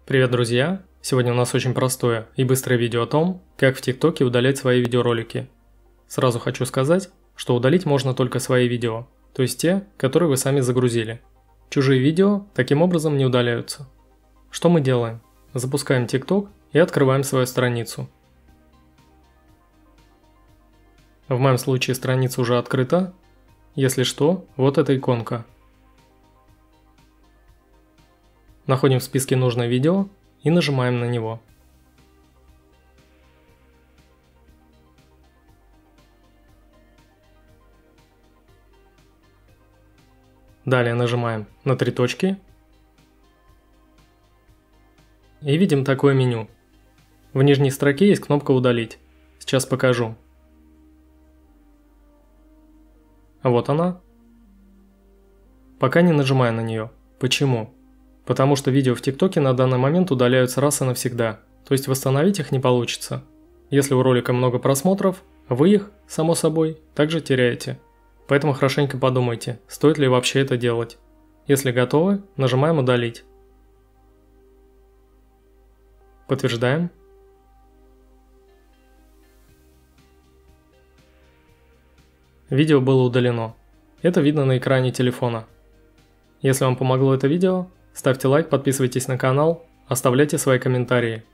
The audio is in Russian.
Привет, друзья! Сегодня у нас очень простое и быстрое видео о том, как в ТикТоке удалять свои видеоролики. Сразу хочу сказать, что удалить можно только свои видео, то есть те, которые вы сами загрузили. Чужие видео таким образом не удаляются. Что мы делаем? Запускаем ТикТок и открываем свою страницу. В моем случае страница уже открыта. Если что, вот эта иконка. Находим в списке нужное видео и нажимаем на него. Далее нажимаем на три точки и видим такое меню. В нижней строке есть кнопка «Удалить». Сейчас покажу. Вот она. Пока не нажимаю на нее. Почему? Потому что видео в ТикТоке на данный момент удаляются раз и навсегда, то есть восстановить их не получится. Если у ролика много просмотров, вы их, само собой, также теряете. Поэтому хорошенько подумайте, стоит ли вообще это делать. Если готовы, нажимаем «Удалить». Подтверждаем. Видео было удалено. Это видно на экране телефона. Если вам помогло это видео, ставьте лайк, подписывайтесь на канал, оставляйте свои комментарии.